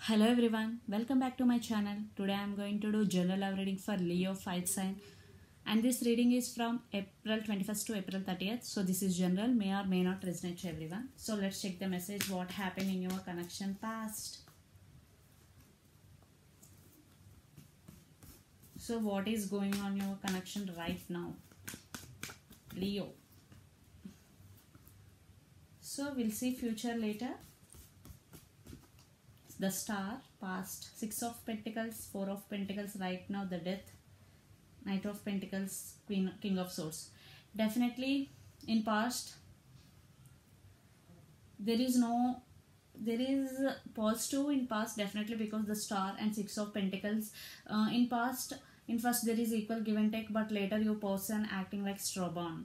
Hello everyone, welcome back to my channel. Today I am going to do general love reading for Leo fire sign, and this reading is from April 21st to April 30th. So this is general, may or may not resonate to everyone. So let's check the message, what happened in your connection past. So what is going on your connection right now, Leo? So we'll see future later. The Star, past, 6 of Pentacles, 4 of Pentacles, right now the Death, Knight of Pentacles, King of Swords. Definitely in past there is positive in past, definitely, because the Star and 6 of Pentacles. In first there is equal give and take, but later your person acting like stubborn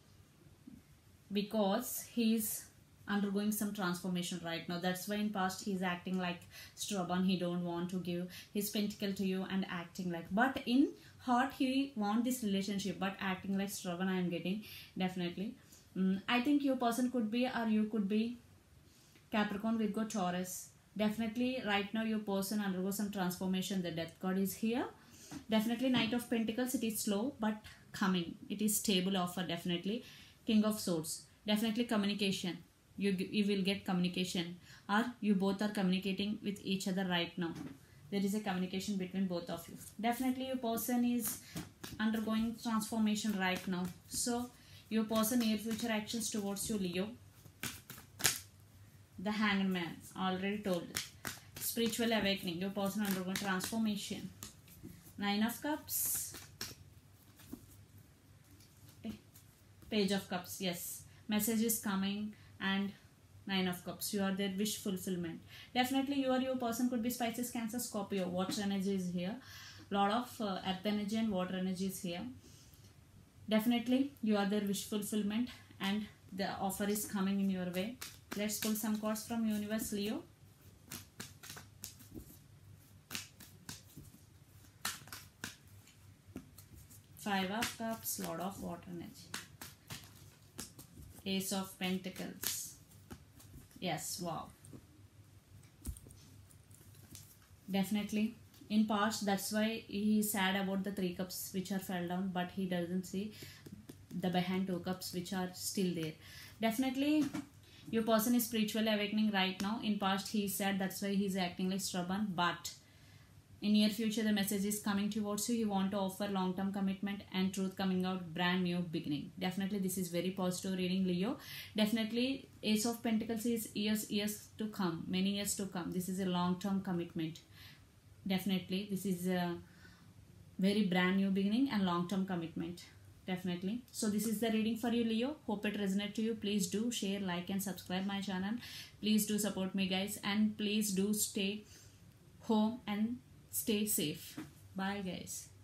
because he's undergoing some transformation right now. That's why in past he's acting like stubborn. He don't want to give his pentacle to you and acting like, but in heart he want this relationship but acting like stubborn. I am getting definitely. I think your person could be, or you could be, Capricorn, Virgo, Taurus. Definitely right now your person undergo some transformation. The Death card is here. Definitely Knight of Pentacles, it is slow but coming. It is stable offer, definitely. King of Swords, definitely communication. You will get communication, or you both are communicating with each other right now. There is a communication between both of you. Definitely your person is undergoing transformation right now. So your person near future actions towards you, Leo. The Hanged Man, already told. Spiritual awakening, your person undergoing transformation. 9 of Cups. Page of Cups, yes. Message is coming. And 9 of Cups, you are their wish fulfillment. Definitely your person could be Pisces, Cancer, Scorpio. Water energy is here. Lot of earth energy and water energy is here. Definitely you are their wish fulfillment and the offer is coming in your way. Let's pull some cards from universe, Leo. Five of Cups, lot of water energy. Ace of Pentacles. Yes, wow. Definitely in past, that's why he is sad about the 3 cups which are fell down, but he doesn't see the behind 2 cups which are still there. Definitely your person is spiritually awakening right now. In past he is sad, that's why he is acting like stubborn, but in near future the message is coming towards you. He want to offer long-term commitment and truth coming out, brand new beginning. Definitely this is very positive reading, Leo. Definitely Ace of Pentacles is years to come, many years to come. This is a long-term commitment. Definitely this is a very brand new beginning and long-term commitment. Definitely. So this is the reading for you, Leo. Hope it resonates to you. Please do share, like and subscribe my channel. Please do support me, guys, and please do stay home and stay safe. Bye, guys.